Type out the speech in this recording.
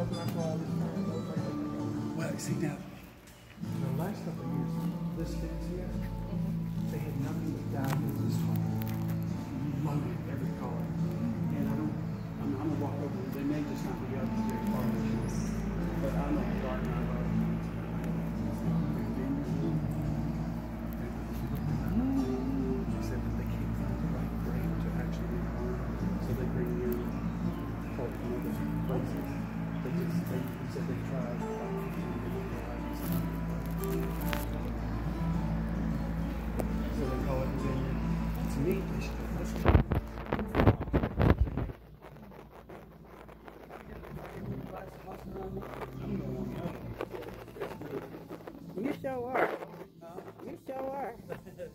calls and I call all these times. I was like, okay. Well, see now, the last couple of years, this fence here, they had nothing but diamonds this tall. Loaded every car. And I'm gonna walk over. They may just not be up very far this year. But I know the garden I love. She said that they can't find the right grade to actually make home. So they bring in folk from other places. He said they tried about 15 different varieties. So they call it vineyard. It's neat. They should put this one. You sure are. You sure are.